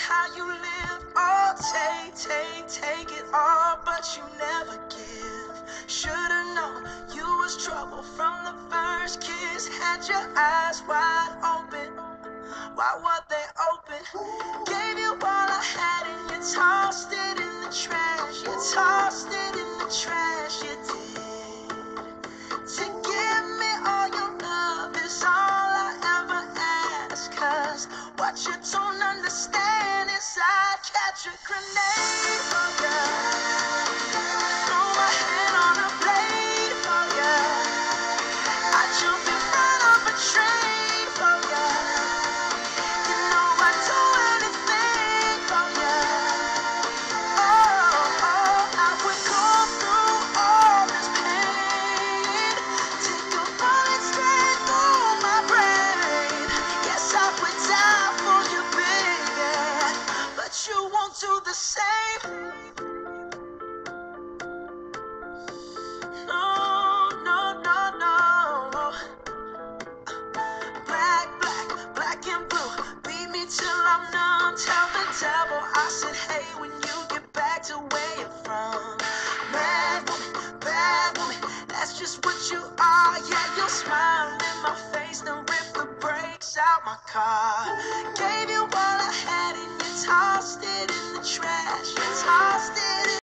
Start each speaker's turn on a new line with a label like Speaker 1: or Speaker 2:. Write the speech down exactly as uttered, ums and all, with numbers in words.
Speaker 1: how you live. Oh, take, take, take it all, but you never give. Should've known you was trouble from the first kiss. Had your eyes wide open. Why were they open? Gave you all I had and you tossed it in the trash. You tossed it in the trash, you did. To give me all your love is all I ever ask. Cause what you don't understand is I'd catch a grenade for ya. Throw my hand on a blade for ya. I'd jump in front of a train for ya. You know I'd do anything for ya. Oh, oh, I would go through all this pain. Take a bullet straight through my brain. Yes, I would die for you, baby, but you won't do the same. No, no, no, no. Black, black, black and blue. Beat me till I'm numb. Tell the devil I said, hey, when you get back to where you're from. Bad woman, bad woman, that's just what you are. Yeah, you'll smile in my face, then rip the brakes out my car. Gave you all I had and you tossed it in the trash. You tossed it in